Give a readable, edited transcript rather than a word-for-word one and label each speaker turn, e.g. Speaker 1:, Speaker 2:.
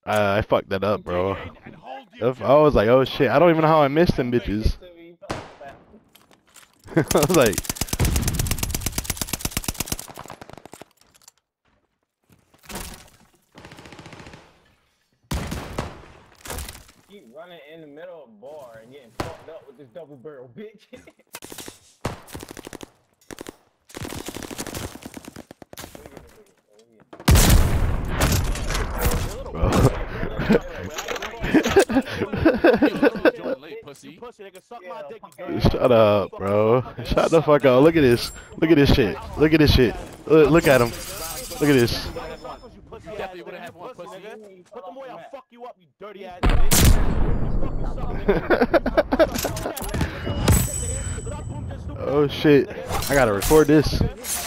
Speaker 1: I fucked that up, bro. I was like, oh shit, I don't even know how I missed them bitches. I was like,
Speaker 2: Keep running in the middle of a bar and getting fucked up with this double barrel, bitch.
Speaker 1: bro. Shut up, bro. Shut the fuck up. Look at this. Look at this shit. Look at this shit. Look at him. Look at this.
Speaker 3: Definitely would have one pussy.
Speaker 2: Put them away, I'll fuck you up, you dirty ass
Speaker 1: Oh shit. I gotta record this.